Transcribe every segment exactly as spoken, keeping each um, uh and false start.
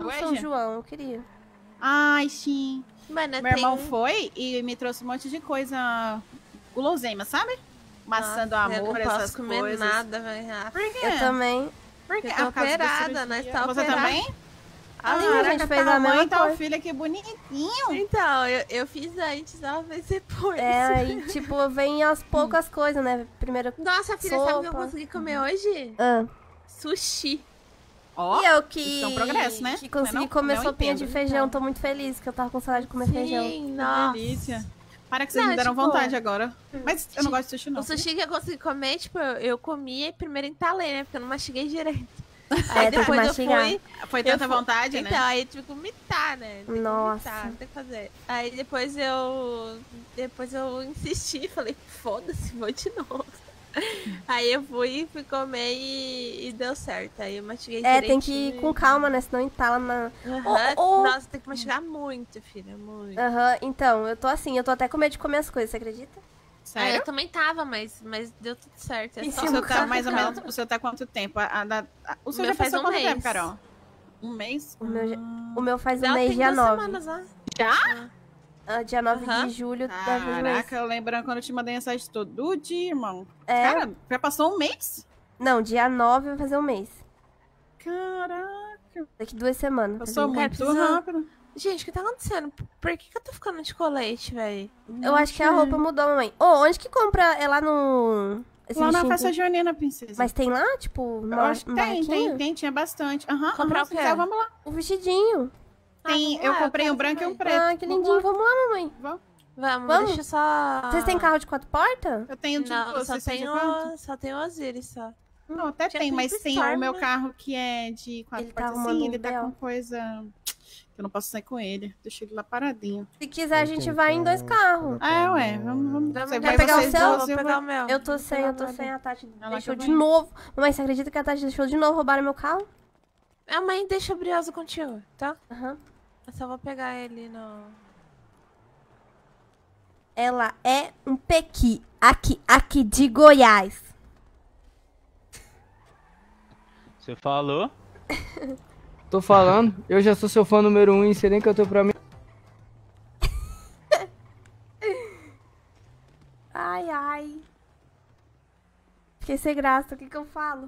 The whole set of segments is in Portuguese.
foi, São Gia? João, eu queria. Ai, sim. Mano, Meu irmão tem... foi e me trouxe um monte de coisa guloseima, sabe? Maçã do Nossa, amor, eu não essas posso comer coisas. nada, velho. Por quê? Eu também. Por quê? Eu tô Ah, por causa da operada, nós cirurgia. tá Você operada. também? Ah, Caraca, a gente fez tá a mesma mãe, tá o coisa. filho, que bonitinho. Então, eu, eu fiz antes, ela fez depois. É, aí, tipo, vem aos poucas coisas, né? Primeiro. Nossa, filha, sabe o que eu Sopa. consegui comer hoje? Ah. Sushi. Ó, E eu que. isso é um progresso, né? Que consegui Não é não? comer Eu sopinha entendo. de feijão. Tô muito feliz que eu tava com saudade de comer feijão. Sim, Que nossa. delícia. Para que vocês Não, me deram tipo, vontade agora. Mas eu não gosto de sushi, não. O sushi que eu consegui comer, tipo, eu, eu comia e primeiro entalei, né? Porque eu não mastiguei direito. Aí Aí tem que depois eu mastigar. fui... Foi eu tanta fui- vontade, Então, né? aí eu tive que vomitar, né? Tem que Nossa. vomitar, tem que fazer. Aí depois eu... Depois eu insisti, falei, foda-se, vou de novo. Aí eu fui, fui comer e, e deu certo. Aí eu mastiguei É, direitinho. tem que ir com calma, né? Senão entala na. Aham. Ô, ô. Nossa, tem que mastigar muito, filha, muito. Aham, então, eu tô assim, eu tô até com medo de comer as coisas, você acredita? Ah, Sério? eu também tava, mas, mas deu tudo certo. É E só se O seu eu tá ficar mais ou com menos. O seu tá quanto tempo? A, a, da- a- o seu meu já faz passou um quanto mês. tempo, Carol? Um mês? O meu, já- Ah. o meu faz um Ela mês, tem dia duas nove. semanas lá. Já? Ah, dia nove Aham. de julho deve fazer um mês. Caraca, eu lembrando quando eu te mandei mensagem todo dia, irmão. É. Cara, já passou um mês? Não, dia nove vai fazer um mês. Caraca, Daqui duas semanas. vai passou fazer um mês. muito precisa- rápido. Gente, o que tá acontecendo? Por que, que eu tô ficando de colete, velho? Eu acho que a roupa mudou, mamãe. Ô, onde que compra? É lá no... Esse Lá na bichinho festa aqui? junina, princesa. Mas tem lá, tipo, eu uma, acho que um tem, barraquinho? tem, tem, tinha bastante. Aham, Comprar aham, o se quê? quiser, vamos lá. O vestidinho. Tem, vamos eu lá, eu comprei quero um branco e um também. preto. Ah, que lindinho. Vamos lá, mamãe. Vamos. Vamos, Vamos? deixa eu só... Vocês têm carro de quatro portas? Eu tenho de Não, duas, só vocês têm de tenho, quanto? só tenho o Osiris, só. Não, até Já tem, tem mas pro tem Storm, o meu né? carro que é de quatro Ele tá portas arrumando assim, um ele tá B O. com coisa que eu não posso sair com ele. Deixa ele lá paradinho. Se quiser, a gente vai em dois carros. Ah, é, ué, vamos, vamos. Vamos Você quer vai pegar o vocês seu? duas, Vou eu pegar vou- o meu. Eu tô Vou sem, pegar eu o tô meu sem. ali. A Tati Ela deixou que de vai. novo. Mamãe, você acredita que a Tati deixou de novo roubar meu carro? A mãe deixa o brioso contigo, tá? Aham. Eu só vou pegar ele no... Ela é um pequi. Aqui, aqui de Goiás. Você falou? Tô falando, eu já sou seu fã número um e você nem cantou pra mim. Ai, ai. Fiquei sem graça, o que que eu falo?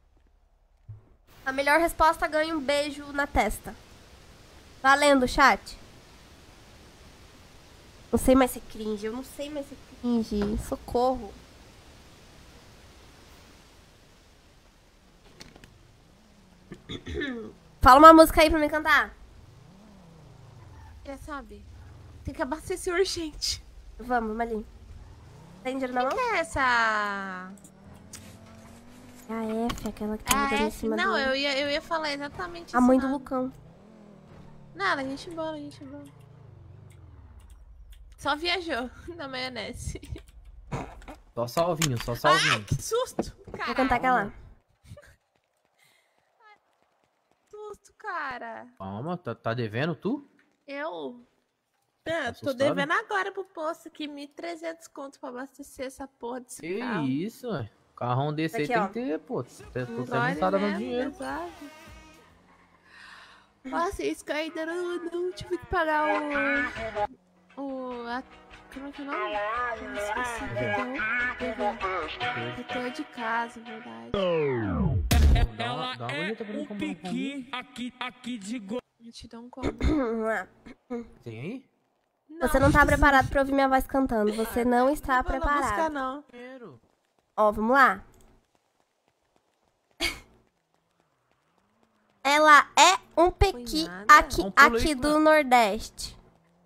A melhor resposta ganha um beijo na testa. Valendo, chat. Não sei mais ser cringe, eu não sei mais ser cringe. Socorro. Fala uma música aí pra me cantar. Já sabe? Tem que abastecer urgente. Vamos, Malinho. Tem dinheiro na O mão? que é essa... A F, aquela que tá Ah, rodando em é? cima Não, do... eu ia, eu ia falar exatamente A isso. mãe do nada. Lucão. Nada, a gente boa, a gente boa. Só viajou na maionese. Só salvinho, só Ai, salvinho. que susto! Vou Caralho, cantar aquela. que susto, cara. Calma, tá, tá devendo tu? Eu... Ah, tô assustado? devendo agora pro posto aqui mil e trezentos conto pra abastecer essa porra desse Que carro. isso, ué. Carrão desse aí Aqui, tem ó. que ter, pô. Você tá Não tá vale montada no mesmo, dinheiro. exato. Nossa, isso que eu ainda não, não tive que pagar o... O... A, como é que é o nome? Eu esqueci. I P T U de casa, verdade. Dá uma, dá uma olhada pra mim comprar um combo. aqui, aqui de go... A gente dá um combo. Tem aí? Você não tá preparado pra ouvir minha voz cantando. Você não está Não vou lá buscar, preparado. não. Dinheiro. Ó, vamos lá. Ela é um pequi nada. aqui, Dá um pulo aí, aqui do cara. Nordeste.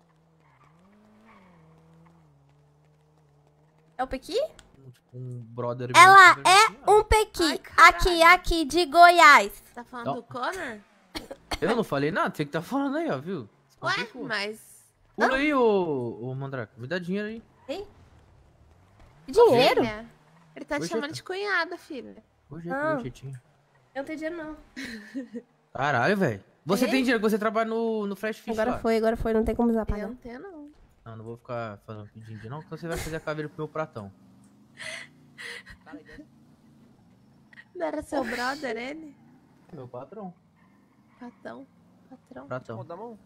É o pequi? Tipo, um brother meu Ela que é veio aqui, um pequi Ai, caralho. aqui, aqui de Goiás. Tá falando Não. do Connor? ó. Eu não falei nada, você que tá falando aí, ó, viu? Se Ué, complicou. mas... Pula aí, ô, ô Mandrake. Me dá dinheiro aí. Dinheiro? Filha, ele tá te Hoje chamando eu- de cunhada, filha. Hoje Não. é que jeitinho. Eu não tenho dinheiro, não. Caralho, velho. Você É? tem dinheiro, você trabalha no, no Flash Fish Agora lá. foi, agora foi. Não tem como usar Eu pagar. não tenho, não. Não, não vou ficar fazendo pedindo de não, porque você vai fazer a caveira pro meu pratão. Não era seu brother, ele? Meu patrão. Patão. Patrão. Pratão. Da mão?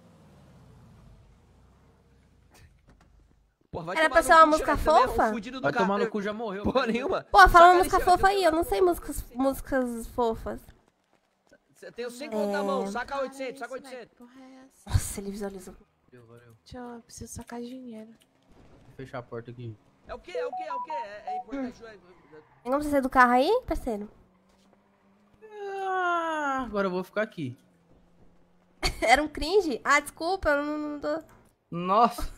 Pô, vai Era tomar pra no ser uma cu, música Xande, também é um fofa? fudido do Vai tomar no caralho. cu, já morreu. Porra nenhuma. Pô, fala uma Saca música ali, fofa Xande. aí. Eu não sei músicas, músicas fofas. Você tem os cem conto na mão, É. saca oitocentos, saca Ai, isso, velho, oitocentos. que porra é essa? Nossa, ele visualizou. Valeu, valeu. Deixa eu, eu preciso sacar dinheiro. Vou fechar a porta aqui. É o quê? É o quê? É o quê? É, é importante. é- Tem como você sair do carro aí, parceiro? Ah, agora eu vou ficar aqui. Era um cringe? Ah, desculpa, eu não, não tô... Nossa.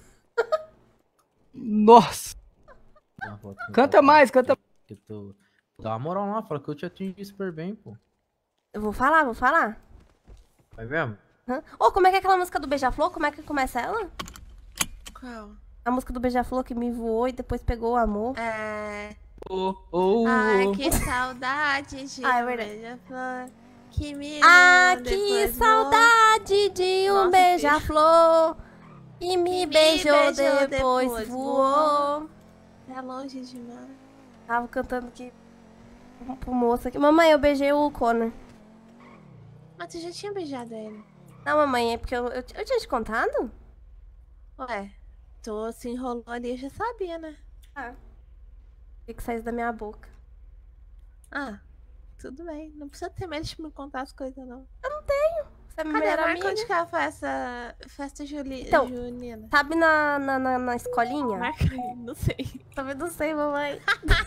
Nossa. Dá uma foto no Canta palco, mais, canta. que eu tô- Dá uma moral lá, fala que eu te atingi super bem, pô. Eu vou falar, vou falar. Vai mesmo? Hã? Ô, como é que é aquela música do Beija-Flor? Como é que começa ela? Qual? A música do Beija-Flor que me voou e depois pegou o amor. É... Ô, ô, Ai, ô. que saudade de Ah, é um verdade. beija-flor que me Ah, deu, que depois saudade de um Nossa, beija-flor que me me beijou, beijou, depois, depois voou. voou. Tá longe demais. Tava cantando aqui pro moço aqui. Mamãe, eu beijei o Connor. Mas tu já tinha beijado ele. Não, mamãe, é porque eu, eu, eu tinha te contado? Ué, tu se enrolou ali, eu já sabia, né? Ah. O que saiu da minha boca? Ah, tudo bem. Não precisa ter medo de me contar as coisas, não. Você é minha Cadê? melhor Marca amiga. onde que é a festa, festa juli... Então, junina? Sabe na, na, na, na escolinha? Marca aí, não sei. Também não sei, mamãe.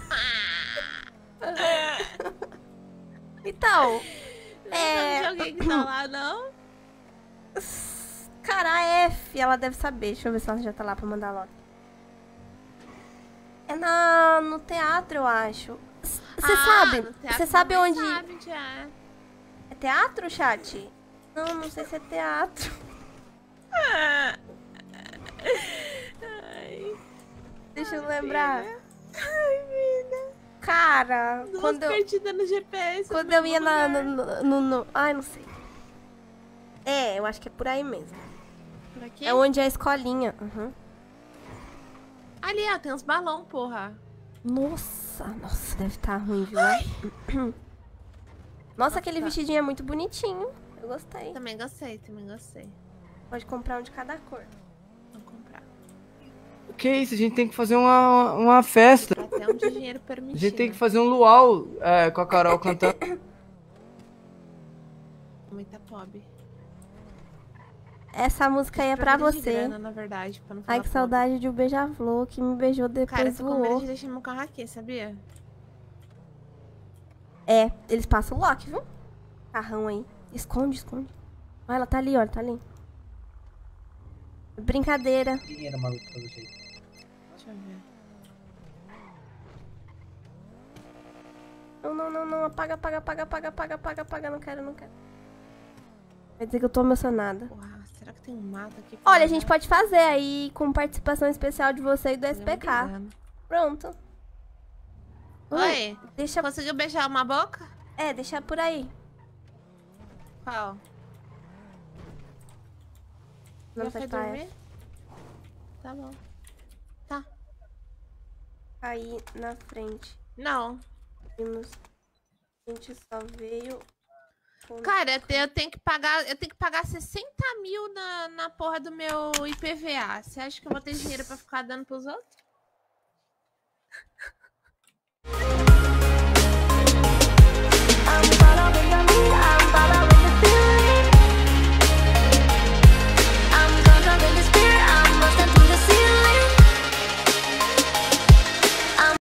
Então, Não é... tem alguém que tá lá, não? Cara, a F, ela deve saber. Deixa eu ver se ela já tá lá pra mandar logo. É na, no teatro, eu acho. Você Ah, sabe? no teatro Você sabe também onde... Sabe, já. É teatro, chat? Não, não sei se é teatro. Ai, Deixa eu lembrar. ai, vida. Cara, Duas quando eu, perdidas no G P S. quando no eu ia mesmo na, lugar. no, no, no- Ai, não sei. É, eu acho que é por aí mesmo. Por aqui? É onde é a escolinha. Uhum. Ali, ó, tem uns balão, porra. Nossa, nossa, deve estar ruim, viu? Nossa, aquele tá. vestidinho é muito bonitinho. Eu gostei. Também gostei, também gostei. Pode comprar um de cada cor. Vou comprar. Que isso, a gente tem que fazer uma, uma festa. Até onde o dinheiro A permitir. gente tem que né? fazer um luau é, com a Carol cantando. Muita pobre. Essa música aí é pra Trocadilho de você. grana, na verdade, pra não falar Ai, que pobre. saudade de um beija-flor que me beijou Cara, eu depois tô com medo voou. de deixar meu carro aqui, sabia? É, eles passam o lock, viu? Carrão aí. Esconde, esconde. Olha, ela tá ali, olha, tá ali. Brincadeira. Dinheiro, maluco, pra você. Deixa eu ver. Não, não, não, não. Apaga, apaga, apaga, apaga, apaga, apaga, apaga. Não quero, não quero. Quer dizer que eu tô emocionada. Porra, será que tem um mato aqui? pra Olha, a andar? gente pode fazer aí com participação especial de você e do Tô S P K. ligando. Pronto. Oi, Deixa. conseguiu beijar uma boca? É, deixa por aí. Qual? Não Já faz foi pra dormir? Tá bom. Tá. aí na frente. Não. Vimos. A gente só veio. com- Cara, eu te- eu tenho que pagar, eu tenho que pagar sessenta mil na, na porra do meu I P V A. Você acha que eu vou ter dinheiro pra ficar dando pros outros?